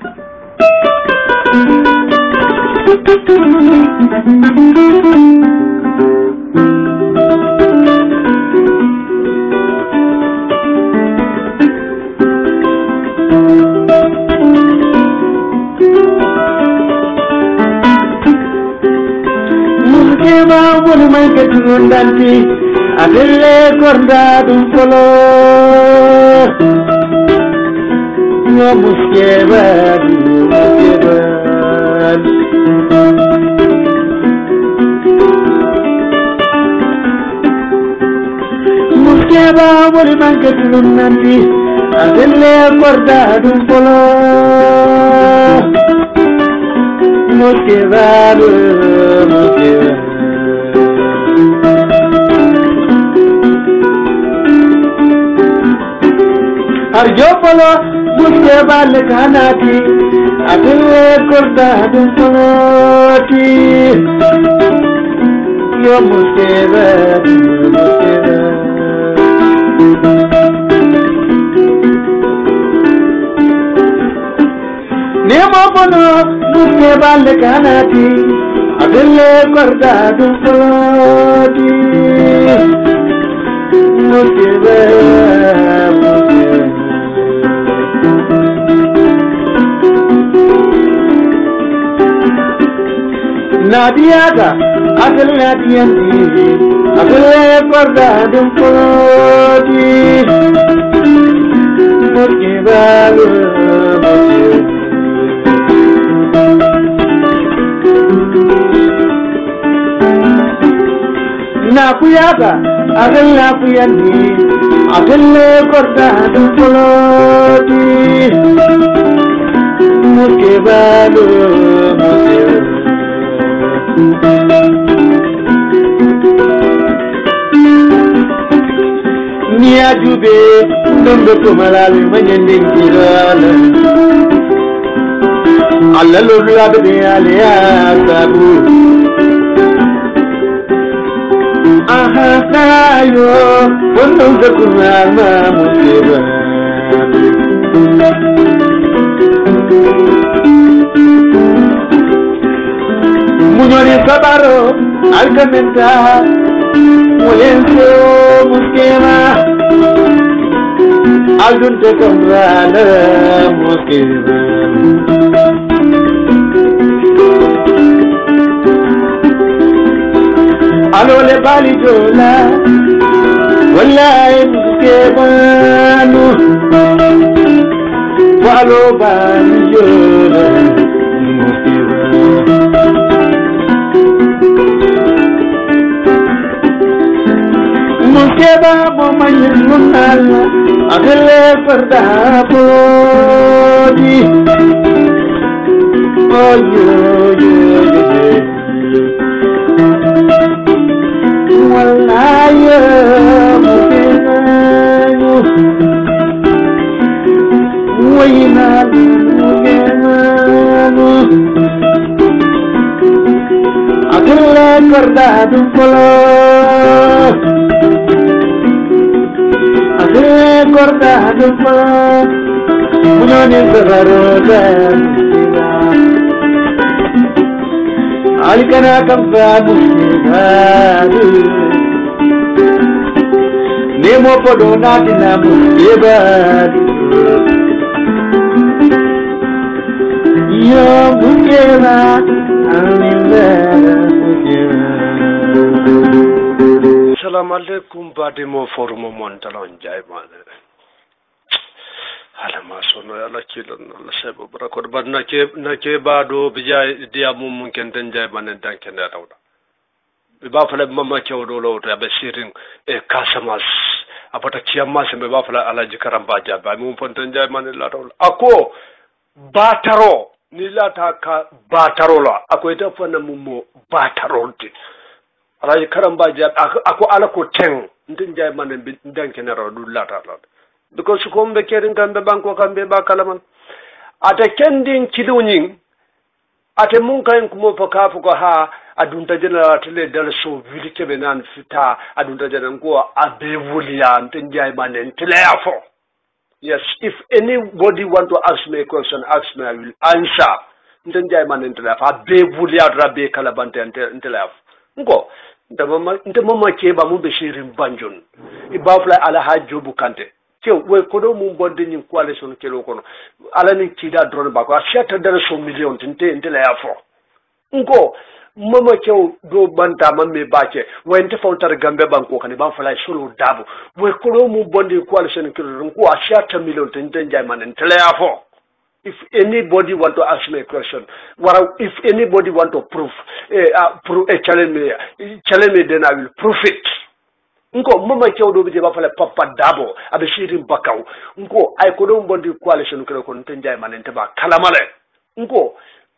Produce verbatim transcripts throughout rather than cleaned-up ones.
Wani mai ka tunon danti a dille korda dum polo yo muske ba muske ba muske ba wani mai ka tunon danti a dille korda dum polo muske ba muske ba Arjopolo muske bal kanati adile korda dum poloti yo muske ba muske ba nemo polo muske bal kanati adile korda dum poloti muske ba muske ba Nadiaga, akal nadiyanti, akal korda dum poloti, muske balu muske. Nakuyaga, akal nakuyanti, akal korda dum poloti, muske balu muske. Nia jube ndondo to malal manyen dirala alla lo labde alia sabu aha sayo ndondo to malama musiba Munyori sabaro alkamenta mulenso muskema aldunte kamrala muskema alole bali jola wallahi muskema no walo bali jola muskema Muskeba momayin munal akale farda podi oyo yo yo wallahi muskeba wayna muskeba akale farda polo korda duma munoni zagaroda alikana kamfadu hadu nemo podona dinamu ebadu yo mukera amilla mukera Assalamu alaikum badimo forumo montalon jaymane alama sono yalla kilon la sebo brakor bad na ke na ke bado bijay dia mum mun ken tan jaymane danken dawda be ba fala mama cewdo lo to be sirin e kasamas apata kiyamma se be ba fala alaji karamba jaba mum fon tan jaymane la dawla ako bataro ni lata ka bataro la ako ita fona mummo bataro ti alaji karamba jab ako ala ko ten ndin jay man danke na rawdu lata la because ko mbe kerin kambe banko kambe ba kalaman ata kendin kilunyin ate mun kan kuma fa kafu ko ha adunta jena tele dal so vilike benan fita adunta jena ko abe wuliya ndin jay man tele afo Yes, if anybody want to ask me a question, ask me, I will answer. Njie Manneh ntelaf, a be vulia drabe kalabante ntelaf. Ngo, nte mama keba mu beshirim banjon. Ibafla ala hajobu kante. Ke we kodo mu bonde ni coalition kelo kono. Ala ni kida drone bako. Asiata dara so million nte ntelafo. Ngo, mama kew do banta mamme bache wente fawtar gambe banko kan ban fala solo dabu we ko mu bondi coalition kilo ko asiata million ten Njie Manneh telefo. If anybody want to ask me a question, or if anybody want to prove uh, prove uh, challenge me challenge me, then I will prove it. Nko mama kew do be ba fala papa dabo abe shirin bakaw nko ay ko do bondi coalition kilo ko Njie Manneh te ba kalamale nko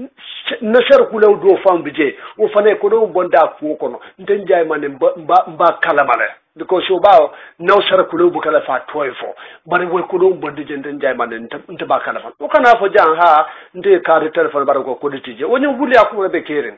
nasar kulaw do fam bije o fane ko do bonda ko kono nten Njie Manneh mba mba kalamale because so ba naw sar kulaw bu kala fa toyfo bari we ko do bondi je nten Njie Manneh nte ba kala fa o kana fo jan ha nte carte telephone bar ko ko ditije woni wuli akko be keren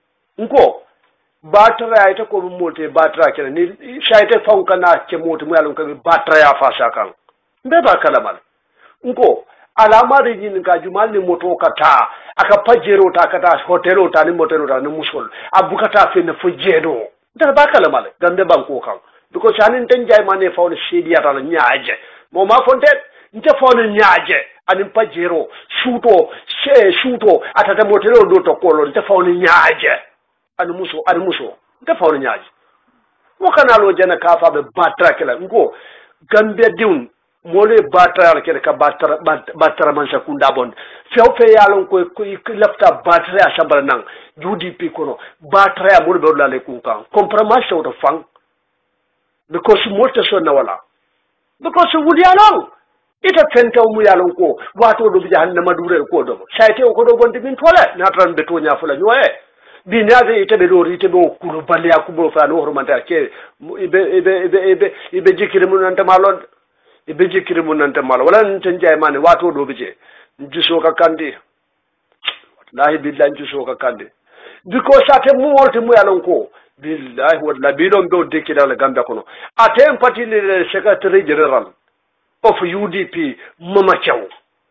nko batra ay ta ko mote batra kene ni shayte fonka na ke mote mu yalon ko batra ya fa shakan be ba kalamale nko alamari yin ka jumal ni moto kata aka pajero ta kata hotelo ta ni motelo ta ni musol abukata fe na fujero da bakala male gande banko kan because anin tan Njie Manneh fa woni sidiya ta nyaaje mo ma fonte nte fa woni nyaaje anin pajero shuto she shuto atata motelo do to kolo nte fa woni nyaaje anu muso anu muso nte fa woni nyaaje mo kana lo jana ka fa be batra kala ngo gambe diun mole batra kele ka batra batra man sakunda bon few fe yalon ko lafta batra asabara nang U D P kono batra mo be la le kunkan compromise to fang because most so na wala because wudi yalon ita fenta mu yalon ko wato do bi jahannama dure ko do sayte ko do bonde min tole na tran be to nya fula nyoe bi nyaade ite be do rite be kulu balle akubo fa no hormanta ke ibe ibe ibe ibe jikire mun nanta malon ibe jikiri mun nante mala wala nte Njie Manneh wato do bije njuso ka kandi wallahi billahi njuso ka kandi because ate mu wolte mu yalon ko billahi wallahi bidon do dekida la gamba kono ate party le secretary general of U D P mama chaw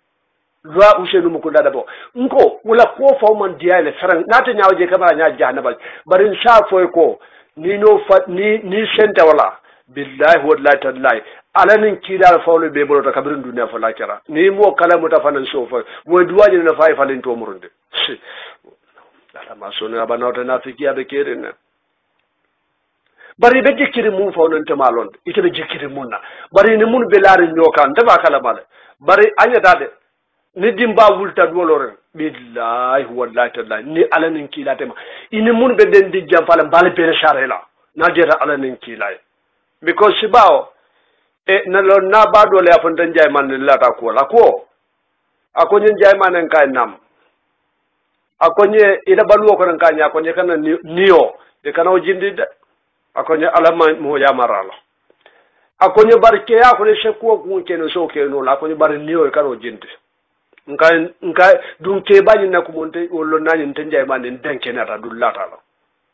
loi usenu mu ko dada bo nko wala ko fa man diale farang nata nyaaje kamara nya jahanabal barin sha foy ko ni no fat ni ni senta wala billahi wallahi tallahi alanin kila fawle be bolo ta kabirin duniya fa lakira ni mo kala muta fanan sofa wo duwaje na fay falin to murunde ala ma sonu abana wata nafiki abe keren bari be jikiri mun fawnon te malon ite be jikiri munna bari ni mun be laari nyokan te ba kala male bari anya dade ni dimba wulta dolore billahi wallahi tallahi ni alanin kila tema ini mun be den di jam fala bal be sharela na jera alanin kila because sibao e na lo na ba do le afon tan Njie Manneh la ta ko la ko akonye Njie Manneh kai nam akonye ida baluo ko nan kanya akonye kana niyo e kana o jindi de akonye alama mo ya marala akonye barke ya ko le sheko ku keno so keno la akonye bar niyo e kana o jindi nkai nkai dun ke bani na ko monte o lo nani tan Njie Manneh denke na ta dullata la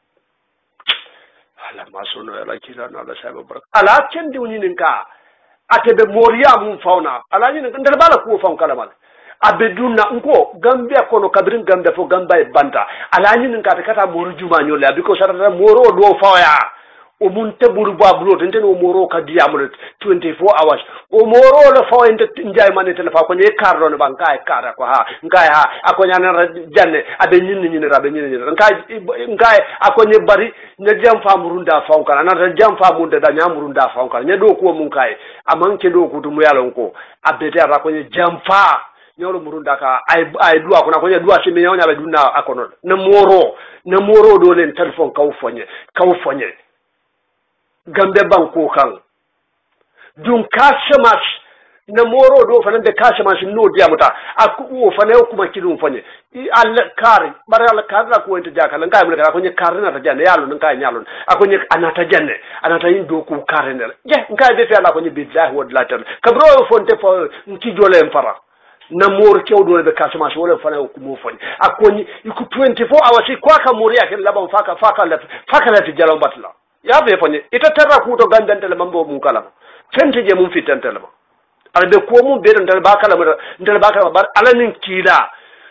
ala masono ala kila na ala sabu barak ala kendi woni ninka atebe moria mun fauna ala ni ndar bala ko faun kala mal abeduna nko gambia kono kabirin gambia fo gamba e banta ala ni ninka ta kata moru juma nyola biko sarata moro do fawya o mun teburu bablo tenten o moro ka diamul twenty-four hours o moro la faw ente Njie Manneh tele fa ko ne karro ne ban kay kara ko ha ngay ha akonya na janne abe nyinni nyinni rabe nyinni nyinni ngay ngay akonye bari ne jam fa murunda faw kala na jam fa munda da nyamurunda faw kala ne do ko mun kay amanke do ko dum yalon ko abete ara konye jam fa nyoro murunda ka ay ay duwa ko na konye duwa simi nyonya be dunna akono ne moro ne moro do len telephone kaw fonye kaw fonye gambe banko kan dun kashamas na moro do fanan de kashamas no dia muta aku o fane kuma kidum fanye al kar bar al kar la ko enta jakala ngay mu ka ko nye kar na ta janne yallo ngay nyalon akonye anata janne anata indo ku karene je ngay be fe la ko nye billahi wad latal kabro fonte fo nki jole empara na mor kewdo be kashamas wala fane ko mo fanye akonye iku twenty-four hours kwa ka mori akel laban faka faka la faka la ti jalon batla ya be fanye ita tarra kuto gandantele mambo mun kala fente je mun fitantele ma ala be ko mum be ndal bakala ndal bakala bar ala nin kila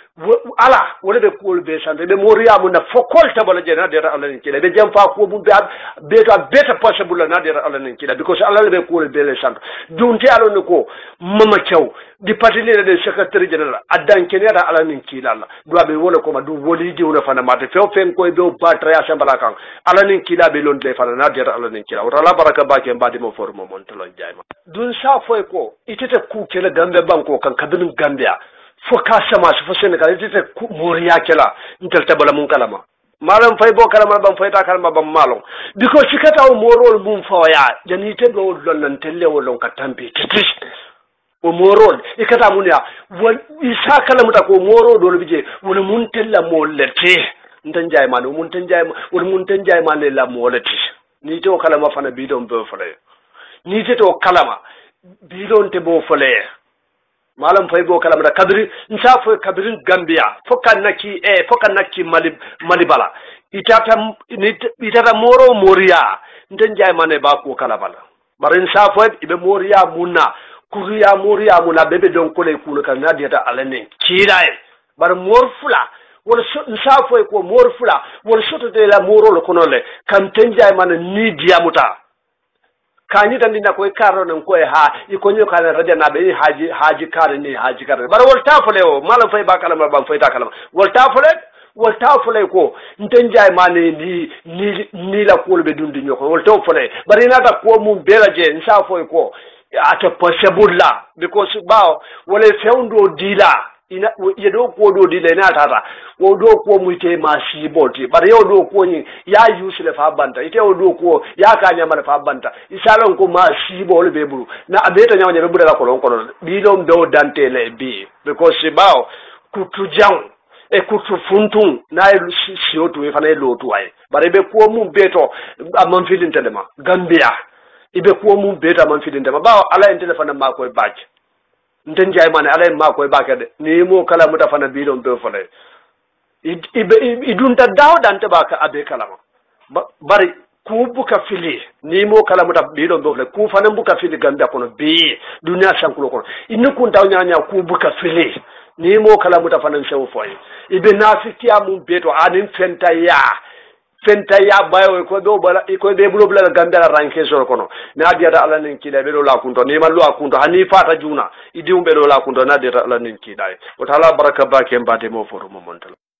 ala wala be ko be sante be moriya mun na fokol tabala je na de ala nin kila be jam fa ko mum be be to beta possible na de ala nin kila because ala be ko be le sante dunti ala ne ko mama chaw di patine de secretary general adan kenera ala nin kila la do be wala ko ma du woli di wona fana mate few fen ko be batra ya sambala kan ala nin kila be lon le fana na de ala nin kila wala baraka ba ke mbadi mo formo mon to lon jayma dun sa foy ko itete ku kele gambe banko kan kabin gambia fo ka sama fo senegal itete ku moriya kela intel tabala mun kalama malam fay bo kalama bam fay ta kalama bam malon because sikata o morol mum fawaya jani te do lon nan telle wolon ka tambi titis o morol ikata mun ya wal isa kalama ta ko moro do bije wala mun tella mollete ntan jay man mun tan jay wala mun tan jay man la molati ni to kalama fana bi don be fale ni te to kalama bi don te bo fale malam fay bo kalama da kadri nsa fo kadrin gambia fokan naki e fokan naki mali malibala itata itata moro moria nten jay mane ba ko kalama barin sa fo ibe moria munna kuriya moria munna bebe don ko le kulu kan nadiyata alane kiray bar morfula wala nsa fo ko morfula wala soto de la moro lo konole kam ten jay mane ni diamuta kani tan dina koy karo nan koy ha iko nyo kala raja na be haji haji kare ni haji kare bar wol tafole o malam fay ba kala ba fay ta kala wol tafole wol tafole ko nten jay mane ni ni ni la ko be dundi nyoko wol tafole bar ina ta ko mum bela je nsa foy ko ata possible la because bawo wala fewndo dila ina yedo ko do dila ina tata wo do ko muite masiboti bare yo do ko ni ya yusle fa banta ite o do ko ya ka nyama fa banta isalon ko masibo le beburu na abeta nyama be bura ko lon ko dilom do dante le bi because bawo kutu jang e kutu funtun na si otu e fana lotu ay bare be ko mum beto amman filin telema gambia ibe ko mum beto amman filin telema bawo ala en telefona ma koy bacc nten jay mane ala ma koy bakade ni mo kala muta fana bilon do fale ibe idunta daw dante baka abe kala bari ku buka fili ni mo kala muta bilon do fale ku fana buka fili gambia kono bi dunya sankulo kono inu kun taw nyanya ku buka fili ni mo kala muta fana sewo foy ibe nafikia mum beto anin fenta ya fenta ya bayo ko do bala ko be bulo bla gambia ranke sor kono na diata ala nin kila be do la kunto ni mallu akunto hani fata juna idi umbe do la kunto na diata ala nin kila o tala baraka ba ke mbade mo foro mo montala